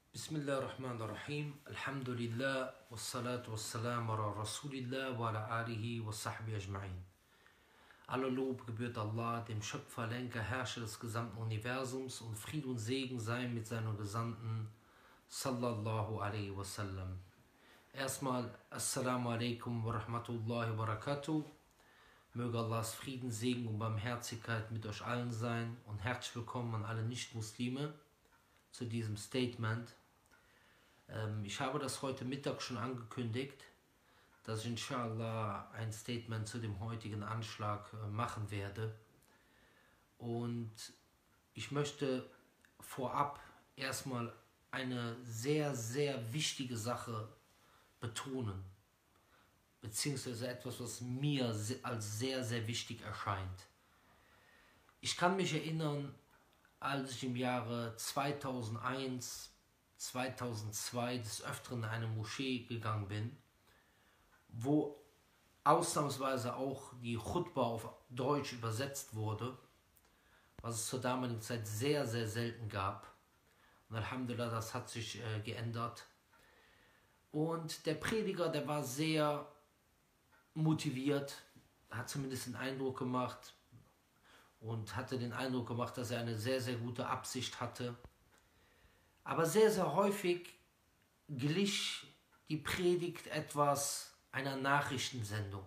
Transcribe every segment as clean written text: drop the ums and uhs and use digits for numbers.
Bismillahirrahmanirrahim. Alhamdulillah. Wassalatu wassalam ala Rasulillah wa ala alihi wa sahbihi ajma'in. Aller Lob gebührt Allah, dem Schöpfer, Lenker, Herrscher des gesamten Universums, und Fried und Segen sei mit seinem Gesandten sallallahu alaihi wasallam. Erstmal Assalamu alaikum wa rahmatullahi wa barakatuh. Möge Allahs Frieden, Segen und Barmherzigkeit mit euch allen sein, und herzlich willkommen an alle Nicht-Muslime zu diesem Statement. Ich habe das heute Mittag schon angekündigt, dass ich inshallah ein Statement zu dem heutigen Anschlag machen werde. Und ich möchte vorab erstmal eine sehr, sehr wichtige Sache betonen, beziehungsweise etwas, was mir als sehr, sehr wichtig erscheint. Ich kann mich erinnern, als ich im Jahre 2001, 2002 des Öfteren in eine Moschee gegangen bin, wo ausnahmsweise auch die Chutba auf Deutsch übersetzt wurde, was es zur damaligen Zeit sehr, sehr selten gab. Und Alhamdulillah, das hat sich geändert. Und der Prediger, der war sehr motiviert, hat zumindest den Eindruck gemacht und hatte den Eindruck gemacht, dass er eine sehr, sehr gute Absicht hatte. Aber sehr, sehr häufig glich die Predigt etwas einer Nachrichtensendung.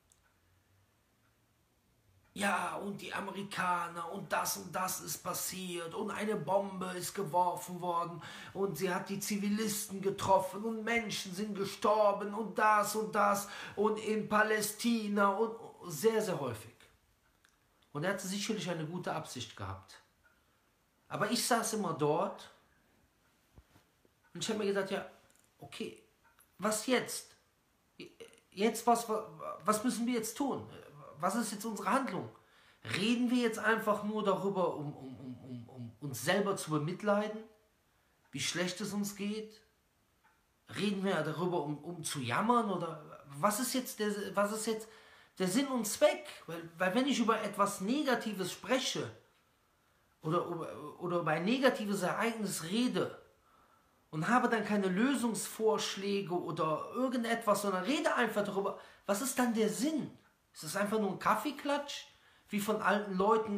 Ja, und die Amerikaner und das ist passiert und eine Bombe ist geworfen worden und sie hat die Zivilisten getroffen und Menschen sind gestorben und das und in Palästina und sehr, sehr häufig. Und er hatte sicherlich eine gute Absicht gehabt. Aber ich saß immer dort und ich habe mir gedacht, ja, okay, was jetzt? Was müssen wir jetzt tun? Was ist jetzt unsere Handlung? Reden wir jetzt einfach nur darüber, um uns selber zu bemitleiden, wie schlecht es uns geht? Reden wir darüber, um zu jammern? Oder was ist jetzt der Sinn und Zweck? Weil wenn ich über etwas Negatives spreche oder über ein negatives Ereignis rede und habe dann keine Lösungsvorschläge oder irgendetwas, sondern rede einfach darüber, was ist dann der Sinn? Ist das einfach nur ein Kaffeeklatsch, wie von alten Leuten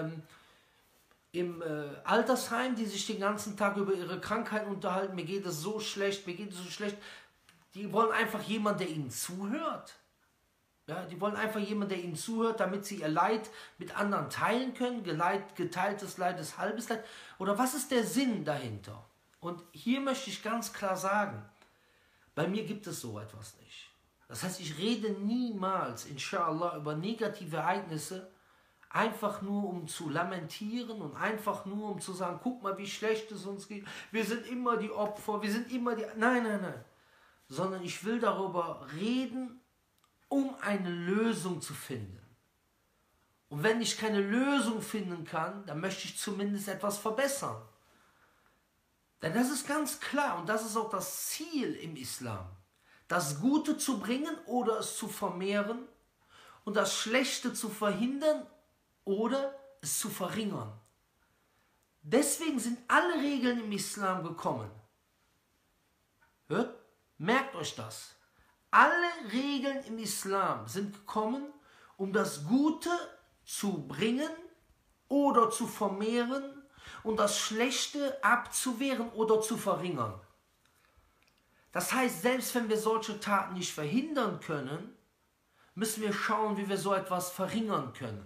im Altersheim, die sich den ganzen Tag über ihre Krankheit unterhalten? Mir geht es so schlecht, mir geht es so schlecht. Die wollen einfach jemanden, der ihnen zuhört. Ja, die wollen einfach jemanden, der ihnen zuhört, damit sie ihr Leid mit anderen teilen können. Geteiltes Leid ist halbes Leid. Oder was ist der Sinn dahinter? Und hier möchte ich ganz klar sagen, bei mir gibt es so etwas nicht. Das heißt, ich rede niemals, inshallah, über negative Ereignisse, einfach nur um zu lamentieren und einfach nur um zu sagen, guck mal, wie schlecht es uns geht, wir sind immer die Opfer, wir sind immer die... Nein, nein, nein. Sondern ich will darüber reden, um eine Lösung zu finden. Und wenn ich keine Lösung finden kann, dann möchte ich zumindest etwas verbessern. Denn das ist ganz klar und das ist auch das Ziel im Islam. Das Gute zu bringen oder es zu vermehren und das Schlechte zu verhindern oder es zu verringern. Deswegen sind alle Regeln im Islam gekommen. Hört, merkt euch das. Alle Regeln im Islam sind gekommen, um das Gute zu bringen oder zu vermehren und das Schlechte abzuwehren oder zu verringern. Das heißt, selbst wenn wir solche Taten nicht verhindern können, müssen wir schauen, wie wir so etwas verringern können.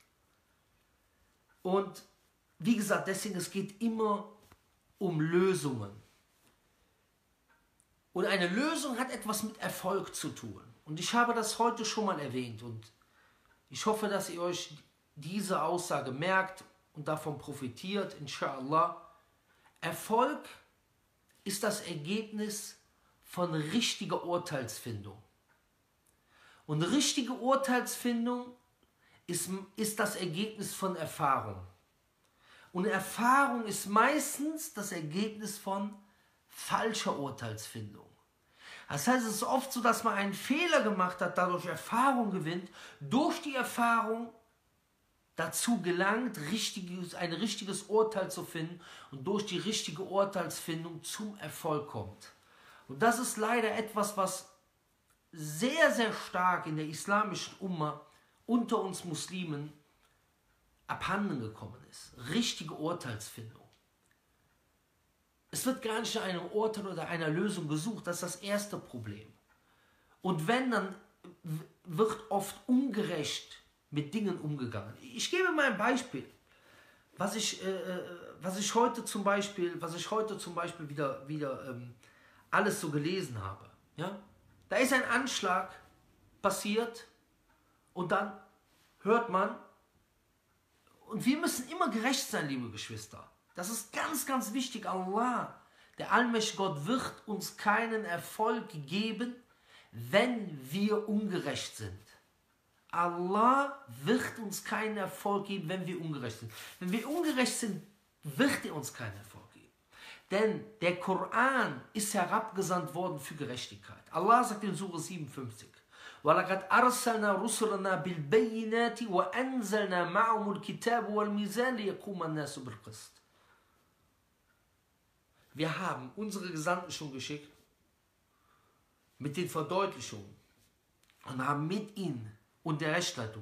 Und wie gesagt, deswegen, es geht immer um Lösungen. Und eine Lösung hat etwas mit Erfolg zu tun. Und ich habe das heute schon mal erwähnt. Und ich hoffe, dass ihr euch diese Aussage merkt und davon profitiert, inshallah. Erfolg ist das Ergebnis von richtiger Urteilsfindung. Und richtige Urteilsfindung ist das Ergebnis von Erfahrung. Und Erfahrung ist meistens das Ergebnis von falscher Urteilsfindung. Das heißt, es ist oft so, dass man einen Fehler gemacht hat, dadurch Erfahrung gewinnt. Durch die Erfahrung dazu gelangt, ein richtiges Urteil zu finden und durch die richtige Urteilsfindung zum Erfolg kommt. Und das ist leider etwas, was sehr, sehr stark in der islamischen Umma unter uns Muslimen abhanden gekommen ist. Richtige Urteilsfindung. Es wird gar nicht nach einem Urteil oder einer Lösung gesucht, das ist das erste Problem. Und wenn, dann wird oft ungerecht mit Dingen umgegangen. Ich gebe mal ein Beispiel, was ich heute zum Beispiel wieder alles so gelesen habe. Ja? Da ist ein Anschlag passiert und dann hört man, und wir müssen immer gerecht sein, liebe Geschwister. Das ist ganz, ganz wichtig. Allah, der allmächtige Gott, wird uns keinen Erfolg geben, wenn wir ungerecht sind. Allah wird uns keinen Erfolg geben, wenn wir ungerecht sind. Wenn wir ungerecht sind, wird er uns keinen Erfolg geben. Denn der Koran ist herabgesandt worden für Gerechtigkeit. Allah sagt in Surah 57, وَلَقَدْ أَرْسَلْنَا رُسُلَنَا بِالْبَيِّنَاتِ وَأَنزَلْنَا مَعَهُمُ الْكِتَابَ وَالْمِيزَانَ لِيَقُومَ النَّاسُ بِالْقِسْطِ. Wir haben unsere Gesandten schon geschickt mit den Verdeutlichungen und haben mit ihnen und der Rechtsleitung.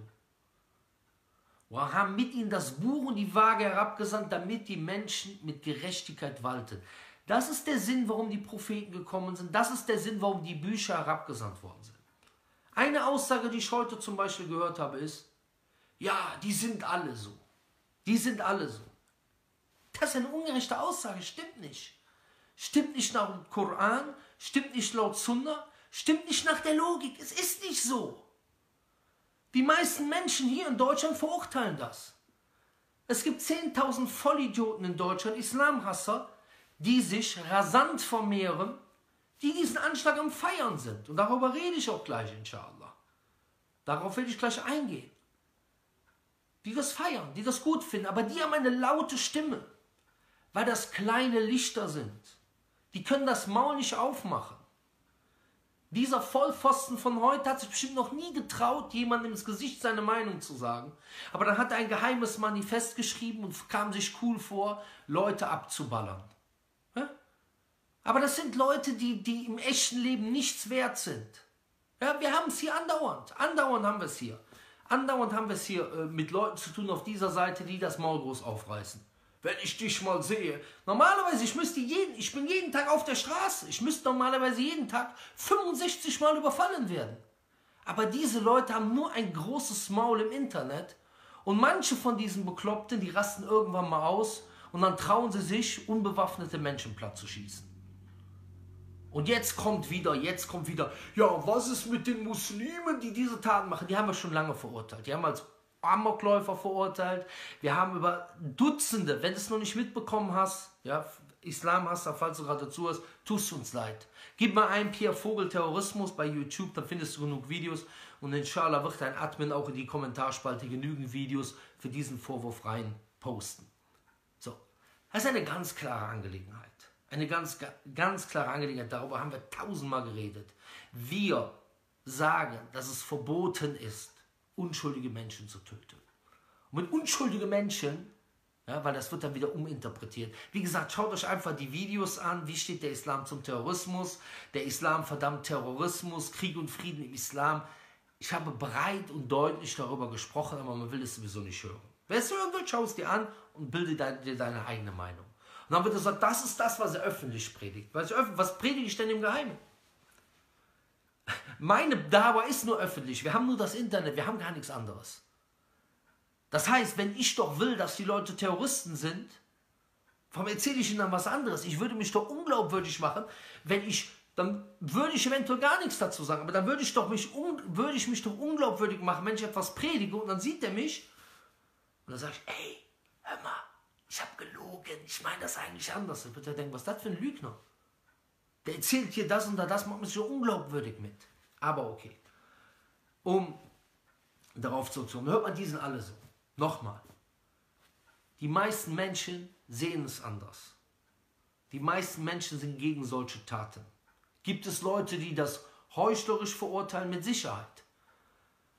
Wir haben mit ihnen das Buch und die Waage herabgesandt, damit die Menschen mit Gerechtigkeit walten. Das ist der Sinn, warum die Propheten gekommen sind. Das ist der Sinn, warum die Bücher herabgesandt worden sind. Eine Aussage, die ich heute zum Beispiel gehört habe, ist, ja, die sind alle so. Die sind alle so. Das ist eine ungerechte Aussage, stimmt nicht. Stimmt nicht nach dem Koran, stimmt nicht laut Sunna, stimmt nicht nach der Logik. Es ist nicht so. Die meisten Menschen hier in Deutschland verurteilen das. Es gibt 10.000 Vollidioten in Deutschland, Islamhasser, die sich rasant vermehren, die diesen Anschlag am Feiern sind. Und darüber rede ich auch gleich, inshallah. Darauf will ich gleich eingehen. Die das feiern, die das gut finden, aber die haben eine laute Stimme, weil das kleine Lichter sind. Die können das Maul nicht aufmachen. Dieser Vollpfosten von heute hat sich bestimmt noch nie getraut, jemandem ins Gesicht seine Meinung zu sagen. Aber dann hat er ein geheimes Manifest geschrieben und kam sich cool vor, Leute abzuballern. Ja? Aber das sind Leute, die im echten Leben nichts wert sind. Ja, wir haben es hier andauernd. Andauernd haben wir es hier. Andauernd haben wir es hier mit Leuten zu tun auf dieser Seite, die das Maul groß aufreißen. Wenn ich dich mal sehe. Normalerweise, ich bin jeden Tag auf der Straße. Ich müsste normalerweise jeden Tag 65 Mal überfallen werden. Aber diese Leute haben nur ein großes Maul im Internet. Und manche von diesen Bekloppten, die rasten irgendwann mal aus und dann trauen sie sich, unbewaffnete Menschen platt zu schießen. Und jetzt kommt wieder, ja, was ist mit den Muslimen, die diese Taten machen? Die haben wir schon lange verurteilt. Die haben als Amokläufer verurteilt. Wir haben über Dutzende, wenn du es noch nicht mitbekommen hast, ja, Islamhasser, falls du gerade dazu hast, tust uns leid. Gib mal ein Pierre Vogel Terrorismus bei YouTube, dann findest du genug Videos und inshallah wird dein Admin auch in die Kommentarspalte genügend Videos für diesen Vorwurf rein posten. So, das ist eine ganz klare Angelegenheit. Eine ganz klare Angelegenheit, darüber haben wir tausendmal geredet. Wir sagen, dass es verboten ist, unschuldige Menschen zu töten. Und mit unschuldige Menschen, ja, weil das wird dann wieder uminterpretiert. Wie gesagt, schaut euch einfach die Videos an, wie steht der Islam zum Terrorismus. Der Islam verdammt Terrorismus, Krieg und Frieden im Islam. Ich habe breit und deutlich darüber gesprochen, aber man will es sowieso nicht hören. Wer es hören will, schau es dir an und bilde dir deine eigene Meinung. Und dann wird gesagt, das ist das, was er öffentlich predigt. Was predige ich denn im Geheimen? Meine Dawa ist nur öffentlich. Wir haben nur das Internet, wir haben gar nichts anderes. Das heißt, wenn ich doch will, dass die Leute Terroristen sind, warum erzähle ich ihnen dann was anderes? Ich würde mich doch unglaubwürdig machen, dann würde ich eventuell gar nichts dazu sagen, aber dann würde ich mich doch unglaubwürdig machen, wenn ich etwas predige und dann sieht er mich und dann sage ich, ey, hör mal, ich habe gelogen, ich meine das eigentlich anders. Dann wird er denken, was ist das für ein Lügner? Der erzählt hier das und das, macht mich so unglaubwürdig mit. Aber okay. Um darauf zurückzukommen, hört man, die sind alle so. Nochmal. Die meisten Menschen sehen es anders. Die meisten Menschen sind gegen solche Taten. Gibt es Leute, die das heuchlerisch verurteilen? Mit Sicherheit.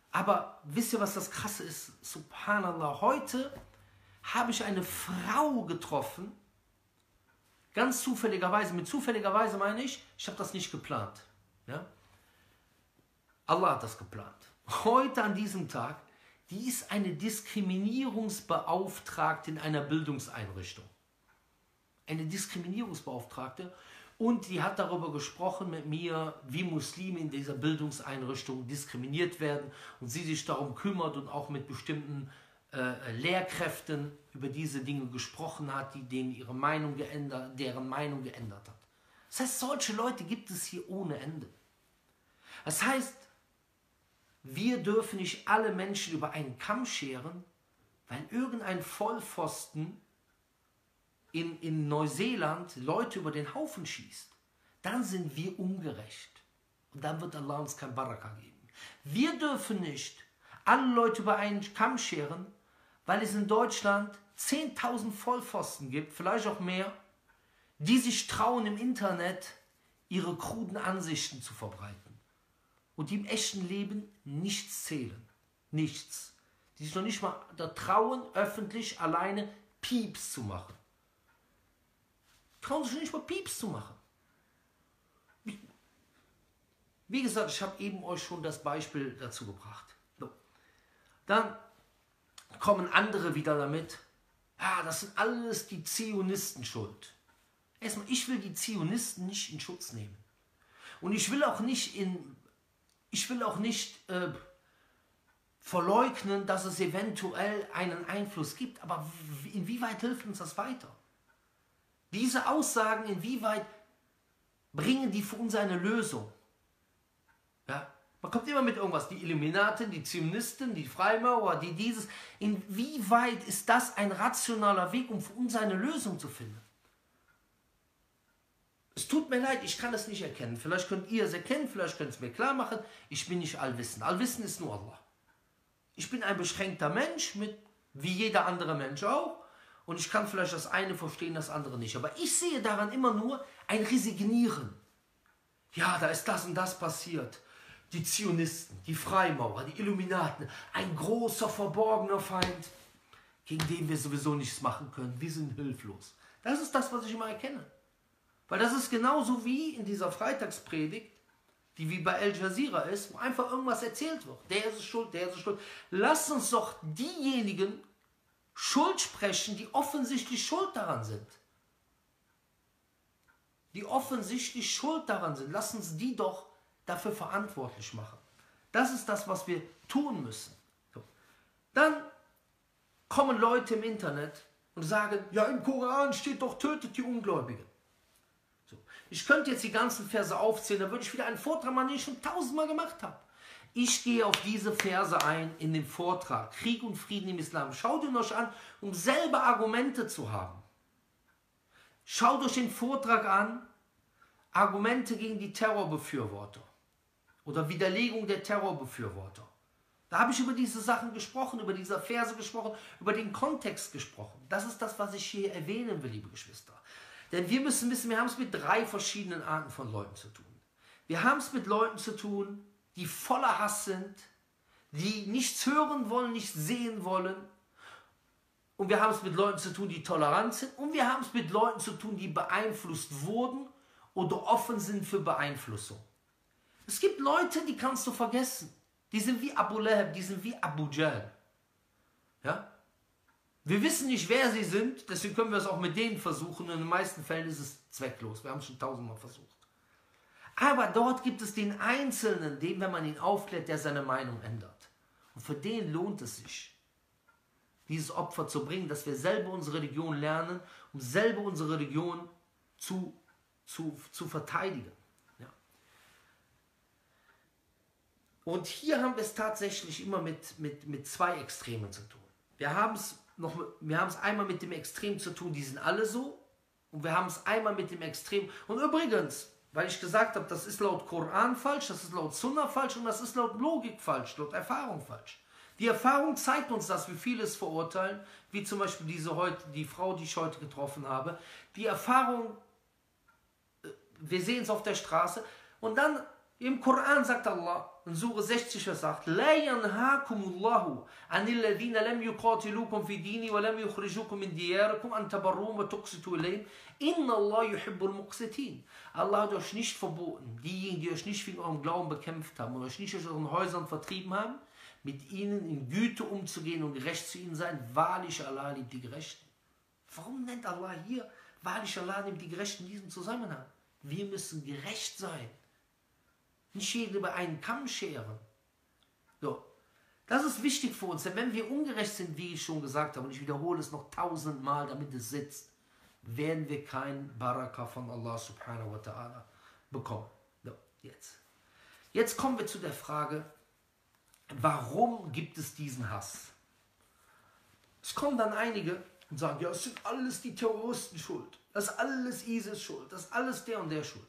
Aber wisst ihr, was das Krasse ist? Subhanallah, heute habe ich eine Frau getroffen, ganz zufälligerweise. Mit zufälligerweise meine ich habe das nicht geplant. Ja? Allah hat das geplant. Heute an diesem Tag, die ist eine Diskriminierungsbeauftragte in einer Bildungseinrichtung. Eine Diskriminierungsbeauftragte. Und die hat darüber gesprochen mit mir, wie Muslime in dieser Bildungseinrichtung diskriminiert werden und sie sich darum kümmert und auch mit bestimmten Lehrkräften über diese Dinge gesprochen hat, die denen deren Meinung geändert hat. Das heißt, solche Leute gibt es hier ohne Ende. Das heißt, wir dürfen nicht alle Menschen über einen Kamm scheren, weil irgendein Vollpfosten in Neuseeland Leute über den Haufen schießt. Dann sind wir ungerecht. Und dann wird Allah uns kein Baraka geben. Wir dürfen nicht alle Leute über einen Kamm scheren, weil es in Deutschland 10.000 Vollpfosten gibt, vielleicht auch mehr, die sich trauen, im Internet ihre kruden Ansichten zu verbreiten. Und die im echten Leben nichts zählen. Nichts. Die sich noch nicht mal da trauen, öffentlich alleine Pieps zu machen. Trauen sich nicht mal Pieps zu machen. Wie gesagt, ich habe eben euch schon das Beispiel dazu gebracht. So. Dann kommen andere wieder damit, ja, das sind alles die Zionisten schuld. Erstmal, ich will die Zionisten nicht in Schutz nehmen. Und ich will auch nicht verleugnen, dass es eventuell einen Einfluss gibt. Aber inwieweit hilft uns das weiter? Diese Aussagen, inwieweit bringen die für uns eine Lösung? Ja? Man kommt immer mit irgendwas, die Illuminaten, die Zionisten, die Freimaurer, die dieses. Inwieweit ist das ein rationaler Weg, um für uns eine Lösung zu finden? Es tut mir leid, ich kann es nicht erkennen. Vielleicht könnt ihr es erkennen, vielleicht könnt ihr es mir klar machen. Ich bin nicht allwissend. Allwissend ist nur Allah. Ich bin ein beschränkter Mensch, wie jeder andere Mensch auch. Und ich kann vielleicht das eine verstehen, das andere nicht. Aber ich sehe daran immer nur ein Resignieren. Ja, da ist das und das passiert. Die Zionisten, die Freimaurer, die Illuminaten. Ein großer, verborgener Feind, gegen den wir sowieso nichts machen können. Wir sind hilflos. Das ist das, was ich immer erkenne. Weil das ist genauso wie in dieser Freitagspredigt, die wie bei Al Jazeera ist, wo einfach irgendwas erzählt wird. Der ist schuld, der ist schuld. Lasst uns doch diejenigen Schuld sprechen, die offensichtlich schuld daran sind. Die offensichtlich schuld daran sind. Lasst uns die doch dafür verantwortlich machen. Das ist das, was wir tun müssen. So. Dann kommen Leute im Internet und sagen, ja, im Koran steht doch, tötet die Ungläubigen. So. Ich könnte jetzt die ganzen Verse aufzählen, da würde ich wieder einen Vortrag machen, den ich schon 1000-mal gemacht habe. Ich gehe auf diese Verse ein in dem Vortrag, Krieg und Frieden im Islam. Schaut ihn euch an, um selber Argumente zu haben. Schaut euch den Vortrag an, Argumente gegen die Terrorbefürworter oder Widerlegung der Terrorbefürworter. Da habe ich über diese Sachen gesprochen, über diese Verse gesprochen, über den Kontext gesprochen. Das ist das, was ich hier erwähnen will, liebe Geschwister. Denn wir müssen wissen, wir haben es mit 3 verschiedenen Arten von Leuten zu tun. Wir haben es mit Leuten zu tun, die voller Hass sind, die nichts hören wollen, nichts sehen wollen. Und wir haben es mit Leuten zu tun, die tolerant sind. Und wir haben es mit Leuten zu tun, die beeinflusst wurden oder offen sind für Beeinflussung. Es gibt Leute, die kannst du vergessen. Die sind wie Abu Lahab, die sind wie Abu Jahl. Ja? Wir wissen nicht, wer sie sind, deswegen können wir es auch mit denen versuchen. Und in den meisten Fällen ist es zwecklos. Wir haben es schon 1000-mal versucht. Aber dort gibt es den Einzelnen, den, wenn man ihn aufklärt, der seine Meinung ändert. Und für den lohnt es sich, dieses Opfer zu bringen, dass wir selber unsere Religion lernen, um selber unsere Religion zu verteidigen. Ja. Und hier haben wir es tatsächlich immer mit 2 Extremen zu tun. Wir haben es einmal mit dem Extrem zu tun, die sind alle so. Und wir haben es einmal mit dem Extrem. Und übrigens, weil ich gesagt habe, das ist laut Koran falsch, das ist laut Sunna falsch und das ist laut Logik falsch, laut Erfahrung falsch. Die Erfahrung zeigt uns das, wie viele es verurteilen, wie zum Beispiel die Frau, die ich heute getroffen habe. Die Erfahrung, wir sehen es auf der Straße und dann Im Koran sagt Allah, in Sure 60, Vers 8, لا ينهاكم الله عن الذين لم يقاتلوكم في ديني ولم يخرجوكم من دياركم أن تبروهم وتقسطوا إليهم إن الله يحب المقسطين. Allah hat euch nicht verboten, diejenigen, die euch nicht wegen eurem Glauben bekämpft haben und euch nicht aus euren Häusern vertrieben haben, mit ihnen in Güte umzugehen und gerecht zu ihnen sein. Wahrlich, Allah liebt die Gerechten. Warum nennt Allah hier, wahrlich, Allah liebt die Gerechten in diesem Zusammenhang? Wir müssen gerecht sein. Nicht jeden über einen Kamm scheren. So. Das ist wichtig für uns, denn wenn wir ungerecht sind, wie ich schon gesagt habe, und ich wiederhole es noch 1000-mal, damit es sitzt, werden wir kein Baraka von Allah subhanahu wa ta'ala bekommen. So, jetzt kommen wir zu der Frage, warum gibt es diesen Hass? Es kommen dann einige und sagen, ja, es sind alles die Terroristen schuld, das ist alles ISIS schuld, das ist alles der und der schuld.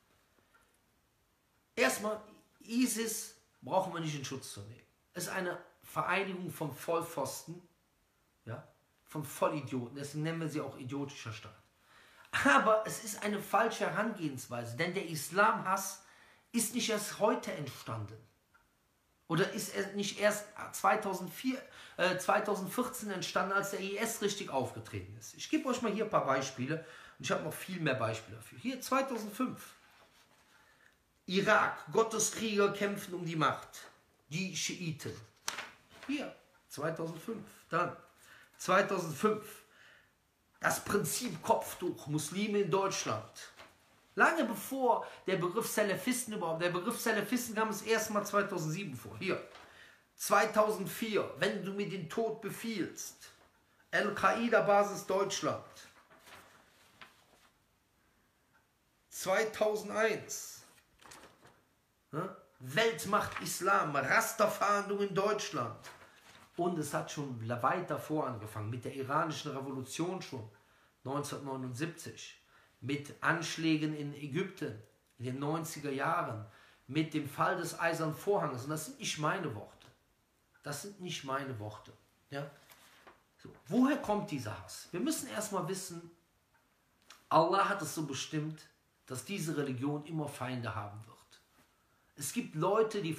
Erstmal, ISIS brauchen wir nicht in Schutz zu nehmen. Es ist eine Vereinigung von Vollpfosten, ja, von Vollidioten, deswegen nennen wir sie auch idiotischer Staat. Aber es ist eine falsche Herangehensweise, denn der Islamhass ist nicht erst heute entstanden. Oder ist er nicht erst 2014 entstanden, als der IS richtig aufgetreten ist. Ich gebe euch mal hier ein paar Beispiele und ich habe noch viel mehr Beispiele dafür. Hier 2005. Irak, Gotteskrieger kämpfen um die Macht. Die Schiiten. Hier, 2005. Dann 2005. Das Prinzip Kopftuch, Muslime in Deutschland. Lange bevor der Begriff Salafisten überhaupt, der Begriff Salafisten kam es erstmal 2007 vor. Hier, 2004, wenn du mir den Tod befiehlst. Al-Qaida-Basis Deutschland. 2001. Weltmacht Islam, Rasterfahndung in Deutschland. Und es hat schon weit davor angefangen, mit der iranischen Revolution schon, 1979, mit Anschlägen in Ägypten in den 90er Jahren, mit dem Fall des Eisernen Vorhanges. Und das sind nicht meine Worte. Das sind nicht meine Worte. Ja? So, woher kommt dieser Hass? Wir müssen erstmal wissen, Allah hat es so bestimmt, dass diese Religion immer Feinde haben wird. Es gibt Leute, die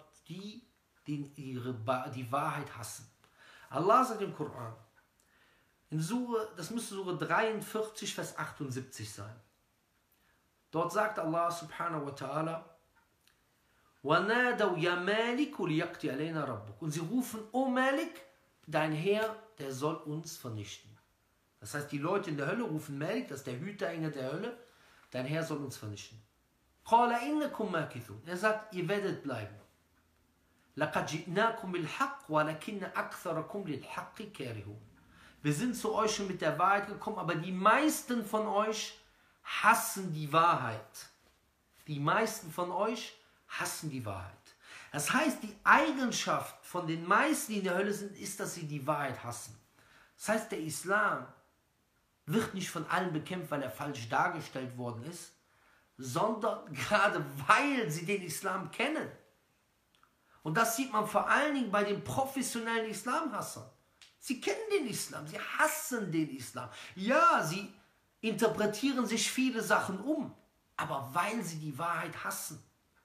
die Wahrheit hassen. Allah sagt im Koran, in Sure, das müsste Sure 43, Vers 78 sein. Dort sagt Allah subhanahu wa ta'ala, وَنَادَوْ يَا مَالِكُ لِيَقْضِيَ عَلَيْنَا رَبُّكَ. Und sie rufen, O Malik, dein Herr, der soll uns vernichten. Das heißt, die Leute in der Hölle rufen Malik, das ist der Hüterengel der Hölle, dein Herr soll uns vernichten. قَالَ إِنَّكُمْ مَاكِثُونَ. Er sagt, ihr werdet bleiben. لَقَدْ جِئْنَاكُمْ بِالْحَقِّ وَلَكِنَّ أَكْثَرَكُمْ لِلْحَقِّ كَارِهُونَ. Wir sind zu euch schon mit der Wahrheit gekommen, aber die meisten von euch hassen die Wahrheit. Die meisten von euch hassen die Wahrheit. Das heißt, die Eigenschaft von den meisten, die in der Hölle sind, ist, dass sie die Wahrheit hassen. Das heißt, der Islam wird nicht von allen bekämpft, weil er falsch dargestellt worden ist, sondern gerade weil sie den Islam kennen. Und das sieht man vor allen Dingen bei den professionellen Islamhassern. Sie kennen den Islam, sie hassen den Islam. Ja, sie interpretieren sich viele Sachen um, aber weil sie die Wahrheit hassen.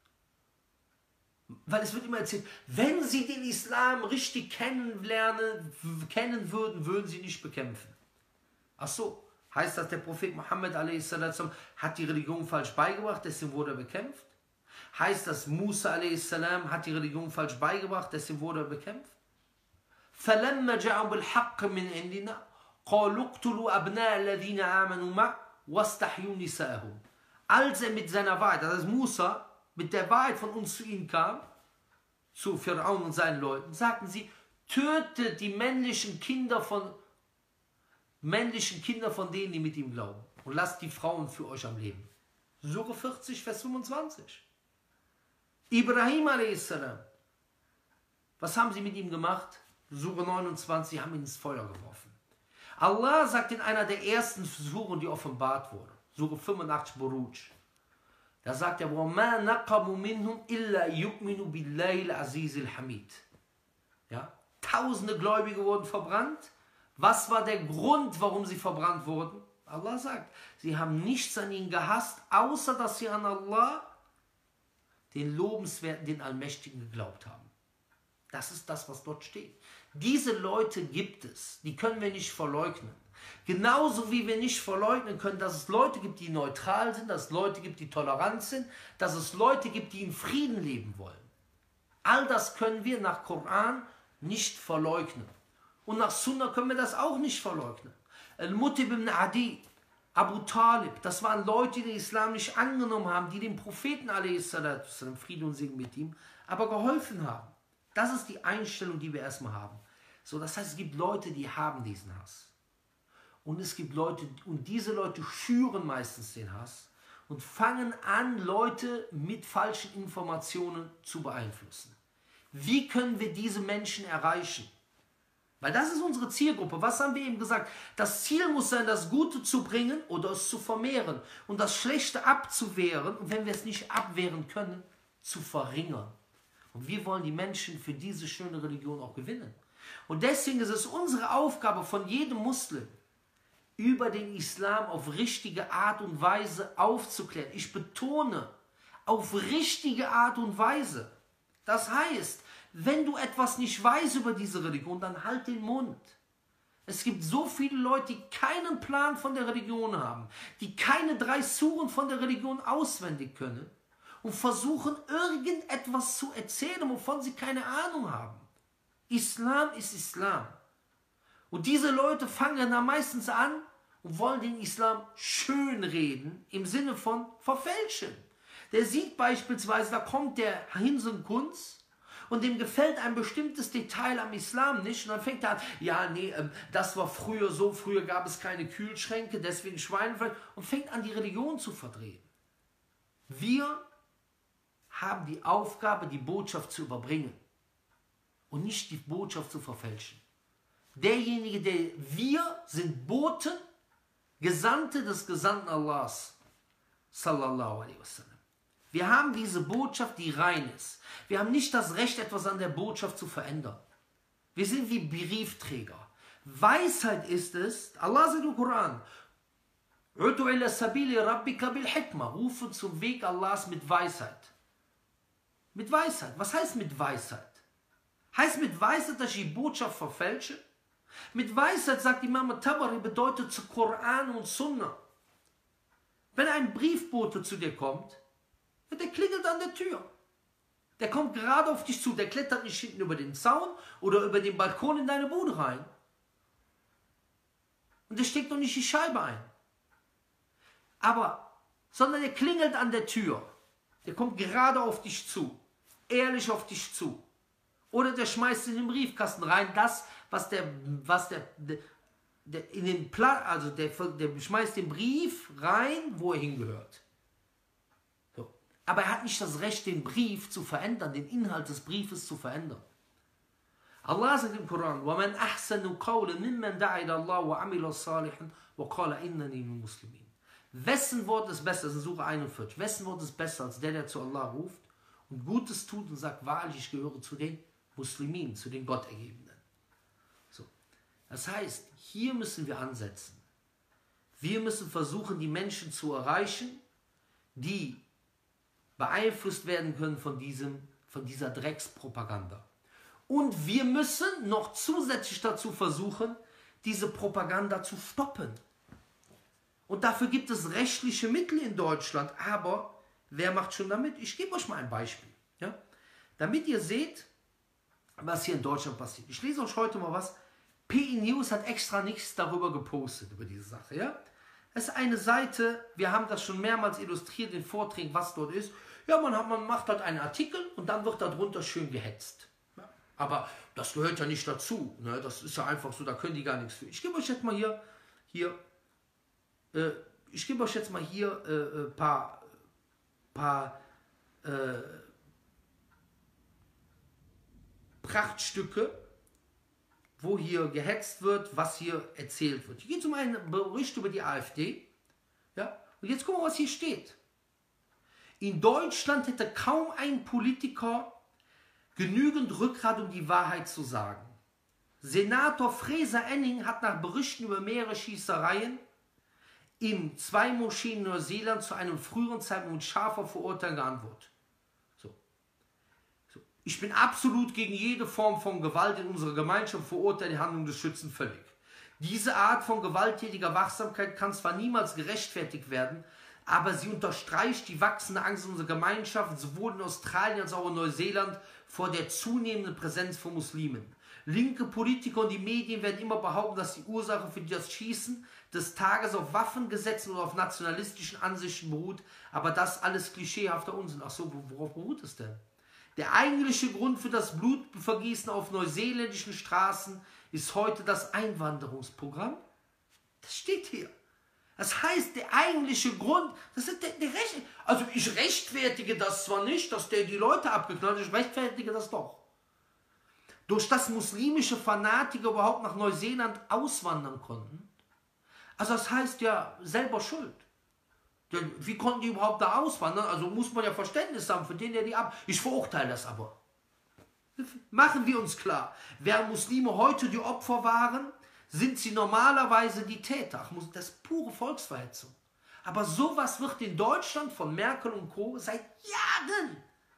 Weil es wird immer erzählt, wenn sie den Islam richtig kennen würden, würden sie nicht bekämpfen. Ach so, heißt das, der Prophet Muhammad a.s. hat die Religion falsch beigebracht, deswegen wurde er bekämpft? Heißt das, Musa a.s. hat die Religion falsch beigebracht, deswegen wurde er bekämpft? فَلَمَّا جَاءُوا بِالْحَقِّ مِنْ عِنْدِنَا قَالُوا اقْتُلُوا أَبْنَاءَ الَّذِينَ آمَنُوا مَعَهُ وَاسْتَحْيُوا نِسَاءَهُمْ. Als er mit seiner Wahrheit, das heißt Musa, mit der Wahrheit von uns zu ihnen kam, zu Pharaon und seinen Leuten, sagten sie, tötet die männlichen Kinder von denen, die mit ihm glauben, und lasst die Frauen für euch am Leben. Sure 40, Vers 25. Ibrahim a.s. Was haben sie mit ihm gemacht? Sure 29, haben ihn ins Feuer geworfen. Allah sagt in einer der ersten Suren, die offenbart wurde, Sure 85, Buruj, da sagt er, وَمَا نَقَمُوا مِنْهُمْ إِلَّا يُؤْمِنُوا بِاللَّهِ الْعَزِيزِ الْحَمِيدِ. Ja? Tausende Gläubige wurden verbrannt. Was war der Grund, warum sie verbrannt wurden? Allah sagt, sie haben nichts an ihnen gehasst, außer dass sie an Allah den Lobenswerten, den Allmächtigen geglaubt haben. Das ist das, was dort steht. Diese Leute gibt es, die können wir nicht verleugnen. Genauso wie wir nicht verleugnen können, dass es Leute gibt, die neutral sind, dass es Leute gibt, die tolerant sind, dass es Leute gibt, die in Frieden leben wollen. All das können wir nach Koran nicht verleugnen. Und nach Sunna können wir das auch nicht verleugnen. Al-Mutib ibn Adi, Abu Talib, das waren Leute, die den Islam nicht angenommen haben, die dem Propheten, Frieden und Segen mit ihm, aber geholfen haben. Das ist die Einstellung, die wir erstmal haben. So, das heißt, es gibt Leute, die haben diesen Hass. Und es gibt Leute, und diese Leute schüren meistens den Hass und fangen an, Leute mit falschen Informationen zu beeinflussen. Wie können wir diese Menschen erreichen? Weil das ist unsere Zielgruppe. Was haben wir eben gesagt? Das Ziel muss sein, das Gute zu bringen oder es zu vermehren und das Schlechte abzuwehren und wenn wir es nicht abwehren können, zu verringern. Und wir wollen die Menschen für diese schöne Religion auch gewinnen. Und deswegen ist es unsere Aufgabe von jedem Muslim, über den Islam auf richtige Art und Weise aufzuklären. Ich betone, auf richtige Art und Weise. Das heißt, wenn du etwas nicht weißt über diese Religion, dann halt den Mund. Es gibt so viele Leute, die keinen Plan von der Religion haben, die keine 3 Suren von der Religion auswendig können und versuchen, irgendetwas zu erzählen, wovon sie keine Ahnung haben. Islam ist Islam. Und diese Leute fangen da meistens an und wollen den Islam schönreden, im Sinne von verfälschen. Der sieht beispielsweise, da kommt der Hinsen Kunz und dem gefällt ein bestimmtes Detail am Islam nicht und dann fängt er an, ja nee, das war früher so, früher gab es keine Kühlschränke, deswegen Schweinefleisch und fängt an, die Religion zu verdrehen. Wir haben die Aufgabe, die Botschaft zu überbringen und nicht die Botschaft zu verfälschen. Wir sind Boten, Gesandte des Gesandten Allahs, sallallahu alaihi wasallam. Wir haben diese Botschaft, die rein ist. Wir haben nicht das Recht, etwas an der Botschaft zu verändern. Wir sind wie Briefträger. Weisheit ist es, Allah sagt im Koran, rufe zum Weg Allahs mit Weisheit. Mit Weisheit. Was heißt mit Weisheit? Heißt mit Weisheit, dass ich die Botschaft verfälsche? Mit Weisheit, sagt Imam Tabari, bedeutet zu Koran und Sunna. Wenn ein Briefbote zu dir kommt, der klingelt an der Tür. Der kommt gerade auf dich zu, der klettert nicht hinten über den Zaun oder über den Balkon in deine Bude rein. Und der steckt doch nicht die Scheibe ein. Sondern der klingelt an der Tür. Der kommt gerade auf dich zu, ehrlich auf dich zu. Oder der schmeißt in den Briefkasten rein, das, der schmeißt den Brief rein, wo er hingehört. So. Aber er hat nicht das Recht, den Brief zu verändern, den Inhalt des Briefes zu verändern. Allah sagt im Koran, وَمَنْ أَحْسَنُ قَوْلًا مِمَّنْ دَعَ إِلَى اللَّهِ وَعَمِلَ صَالِحًا وَقَالَ إِنَّنِي مِنَ الْمُسْلِمِينَ. Wessen Wort ist besser, das ist in Sura 41, wessen Wort ist besser als der zu Allah ruft und Gutes tut und sagt, wahrlich, ich gehöre zu den Muslimin, zu den Gottergebenen. So. Das heißt, hier müssen wir ansetzen. Wir müssen versuchen, die Menschen zu erreichen, die beeinflusst werden können von dieser Dreckspropaganda. Und wir müssen noch zusätzlich dazu versuchen, diese Propaganda zu stoppen. Und dafür gibt es rechtliche Mittel in Deutschland. Aber wer macht schon damit? Ich gebe euch mal ein Beispiel. Ja? Damit ihr seht, was hier in Deutschland passiert. Ich lese euch heute mal was. PI News hat extra nichts darüber gepostet, über diese Sache. Ja? Es ist eine Seite, wir haben das schon mehrmals illustriert in Vorträgen, was dort ist. Ja, man macht halt einen Artikel und dann wird darunter schön gehetzt. Ja? Aber das gehört ja nicht dazu. Ne? Das ist ja einfach so, da können die gar nichts für. Ich gebe euch jetzt mal hier paar Prachtstücke, wo hier gehetzt wird, was hier erzählt wird. Hier geht es um einen Bericht über die AfD. Ja? Und jetzt gucken wir, was hier steht. In Deutschland hätte kaum ein Politiker genügend Rückgrat, um die Wahrheit zu sagen. Senator Fraser Anning hat nach Berichten über mehrere Schießereien in 2 Moscheen in Neuseeland zu einem früheren Zeitpunkt mit scharfer Verurteilung geantwortet. So. Ich bin absolut gegen jede Form von Gewalt in unserer Gemeinschaft, verurteile die Handlung des Schützen völlig. Diese Art von gewalttätiger Wachsamkeit kann zwar niemals gerechtfertigt werden, aber sie unterstreicht die wachsende Angst in unserer Gemeinschaft, sowohl in Australien als auch in Neuseeland, vor der zunehmenden Präsenz von Muslimen. Linke Politiker und die Medien werden immer behaupten, dass die Ursache für das Schießen des Tages auf Waffengesetzen oder auf nationalistischen Ansichten beruht, aber das alles klischeehafter Unsinn. Ach so, worauf beruht es denn? Der eigentliche Grund für das Blutvergießen auf neuseeländischen Straßen ist heute das Einwanderungsprogramm. Das steht hier. Das heißt, der eigentliche Grund, das ist der Recht. Also ich rechtfertige das zwar nicht, dass der die Leute abgeknallt hat, ich rechtfertige das doch. Durch das muslimische Fanatiker überhaupt nach Neuseeland auswandern konnten. Also das heißt ja selber schuld. Denn wie konnten die überhaupt da auswandern? Also muss man ja Verständnis haben für den, der die ab... Ich verurteile das aber. Machen wir uns klar, während Muslime heute die Opfer waren, sind sie normalerweise die Täter. Das ist pure Volksverhetzung. Aber sowas wird in Deutschland von Merkel und Co. seit Jahren,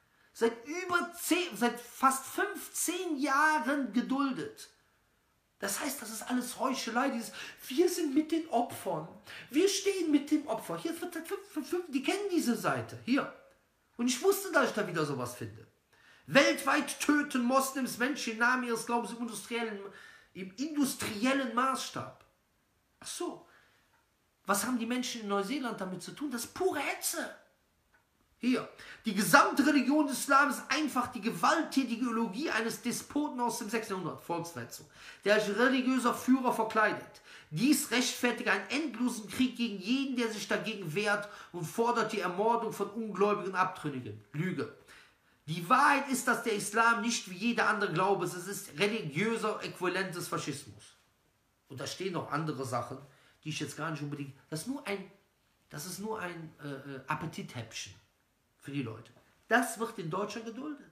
seit fast 15 Jahren geduldet. Das heißt, das ist alles Heuchelei. Wir sind mit den Opfern. Wir stehen mit dem Opfer. Hier, die kennen diese Seite. Hier. Und ich wusste, dass ich da wieder sowas finde. Weltweit töten Moslems Menschen im Namen ihres Glaubens im industriellen Maßstab. Ach so. Was haben die Menschen in Neuseeland damit zu tun? Das ist pure Hetze. Hier. Die gesamte Religion des Islam ist einfach die gewalttätige Ideologie eines Despoten aus dem 6. Jahrhundert, Volksverhetzung, der als religiöser Führer verkleidet. Dies rechtfertigt einen endlosen Krieg gegen jeden, der sich dagegen wehrt und fordert die Ermordung von ungläubigen Abtrünnigen. Lüge. Die Wahrheit ist, dass der Islam nicht wie jeder andere Glaube ist. Es ist religiöser Äquivalent des Faschismus. Und da stehen noch andere Sachen, die ich jetzt gar nicht unbedingt... Das ist nur ein Appetithäppchen für die Leute. Das wird in Deutschland geduldet.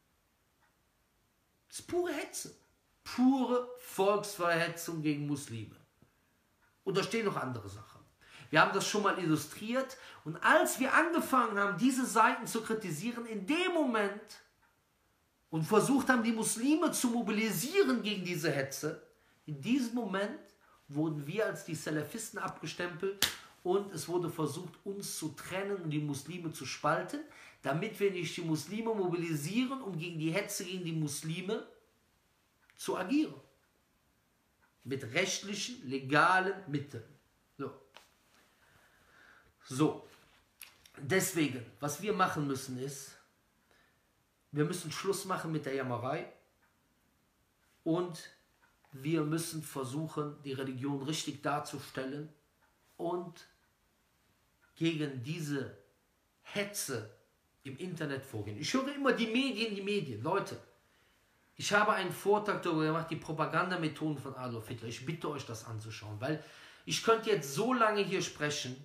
Das ist pure Hetze. Pure Volksverhetzung gegen Muslime. Und da stehen noch andere Sachen. Wir haben das schon mal illustriert. Und als wir angefangen haben, diese Seiten zu kritisieren, in dem Moment und versucht haben, die Muslime zu mobilisieren gegen diese Hetze, in diesem Moment wurden wir als die Salafisten abgestempelt und es wurde versucht, uns zu trennen und die Muslime zu spalten, damit wir nicht die Muslime mobilisieren, um gegen die Hetze gegen die Muslime zu agieren. Mit rechtlichen, legalen Mitteln. So. Deswegen, was wir machen müssen ist, wir müssen Schluss machen mit der Jammerei und wir müssen versuchen, die Religion richtig darzustellen und gegen diese Hetze im Internet vorgehen. Ich höre immer die Medien. Leute, ich habe einen Vortrag darüber gemacht, die Propagandamethoden von Adolf Hitler. Ich bitte euch, das anzuschauen, weil ich könnte jetzt so lange hier sprechen.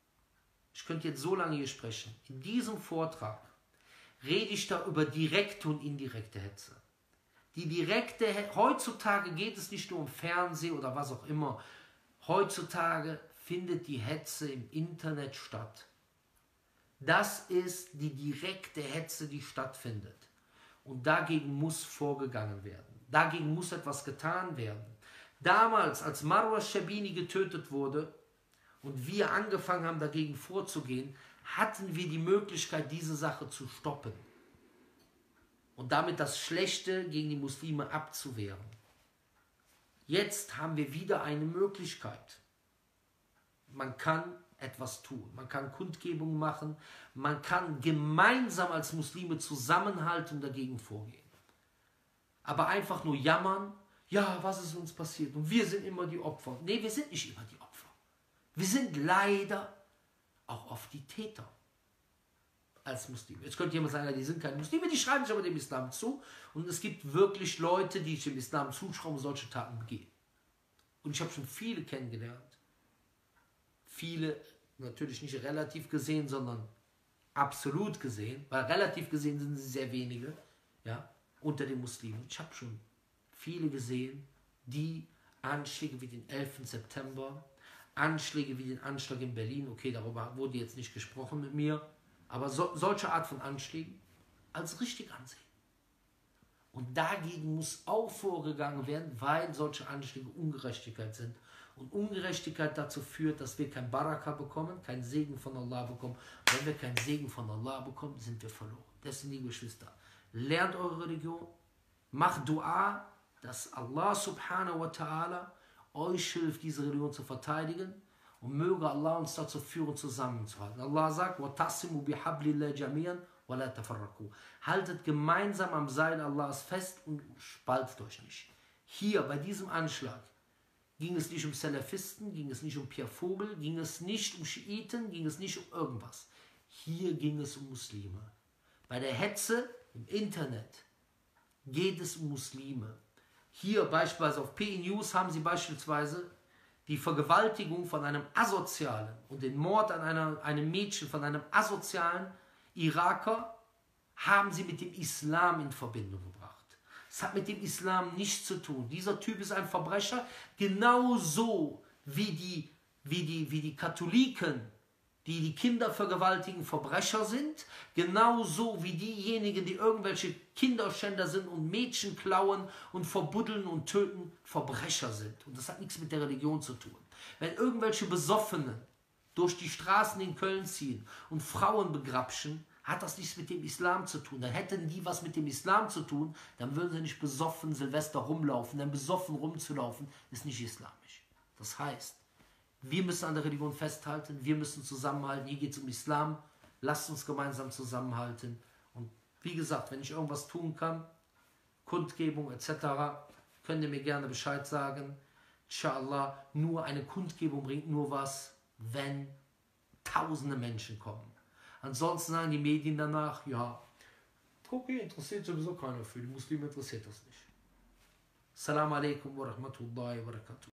In diesem Vortrag rede ich da über direkte und indirekte Hetze. Die direkte, heutzutage geht es nicht nur um Fernsehen oder was auch immer. Heutzutage findet die Hetze im Internet statt. Das ist die direkte Hetze, die stattfindet. Und dagegen muss vorgegangen werden. Dagegen muss etwas getan werden. Damals, als Marwa Shabini getötet wurde und wir angefangen haben, dagegen vorzugehen, hatten wir die Möglichkeit, diese Sache zu stoppen. Und damit das Schlechte gegen die Muslime abzuwehren. Jetzt haben wir wieder eine Möglichkeit. Man kann etwas tun. Man kann Kundgebungen machen. Man kann gemeinsam als Muslime zusammenhalten und dagegen vorgehen. Aber einfach nur jammern, ja, was ist uns passiert? Und wir sind immer die Opfer. Nee, wir sind nicht immer die Opfer. Wir sind leider auch oft die Täter. Als Muslime. Jetzt könnte jemand sagen, die sind keine Muslime, die schreiben sich aber dem Islam zu. Und es gibt wirklich Leute, die sich dem Islam zuschreiben und solche Taten begehen. Und ich habe schon viele kennengelernt. Viele, natürlich nicht relativ gesehen, sondern absolut gesehen, weil relativ gesehen sind sie sehr wenige, ja, unter den Muslimen. Ich habe schon viele gesehen, die Anschläge wie den 11. September, Anschläge wie den Anschlag in Berlin, okay, darüber wurde jetzt nicht gesprochen mit mir, aber solche Art von Anschlägen als richtig ansehen. Und dagegen muss auch vorgegangen werden, weil solche Anschläge Ungerechtigkeit sind. Und Ungerechtigkeit dazu führt, dass wir kein Baraka bekommen, keinen Segen von Allah bekommen. Und wenn wir keinen Segen von Allah bekommen, sind wir verloren. Deswegen, liebe Geschwister, lernt eure Religion, macht Dua, dass Allah subhanahu wa ta'ala euch hilft, diese Religion zu verteidigen. Und möge Allah uns dazu führen, zusammenzuhalten. Allah sagt, وَتَعْصِمُوا بِحَبْلِ اللَّهِ جَمِيعًا وَلَا تَفَرَّقُوا. Haltet gemeinsam am Seil Allahs fest und spaltet euch nicht. Hier, bei diesem Anschlag, ging es nicht um Salafisten, ging es nicht um Pierre Vogel, ging es nicht um Schiiten, ging es nicht um irgendwas. Hier ging es um Muslime. Bei der Hetze im Internet geht es um Muslime. Hier beispielsweise auf PE News haben sie beispielsweise die Vergewaltigung von einem Asozialen und den Mord an einem Mädchen von einem asozialen Iraker haben sie mit dem Islam in Verbindung gebracht. Es hat mit dem Islam nichts zu tun. Dieser Typ ist ein Verbrecher, genauso wie die Katholiken, die die Kinder vergewaltigen, Verbrecher sind, genauso wie diejenigen, die irgendwelche Kinderschänder sind und Mädchen klauen und verbuddeln und töten, Verbrecher sind. Und das hat nichts mit der Religion zu tun. Wenn irgendwelche Besoffenen durch die Straßen in Köln ziehen und Frauen begrapschen, hat das nichts mit dem Islam zu tun. Dann hätten die was mit dem Islam zu tun, dann würden sie nicht besoffen Silvester rumlaufen. Denn besoffen rumzulaufen ist nicht islamisch. Das heißt, wir müssen an der Religion festhalten, wir müssen zusammenhalten. Hier geht es um Islam. Lasst uns gemeinsam zusammenhalten. Und wie gesagt, wenn ich irgendwas tun kann, Kundgebung etc., könnt ihr mir gerne Bescheid sagen. Inshallah, nur eine Kundgebung bringt nur was, wenn tausende Menschen kommen. Ansonsten sagen die Medien danach, ja, okay, interessiert sowieso keiner für, die Muslime interessiert das nicht. Assalamu alaikum wa rahmatullahi wa barakatuh.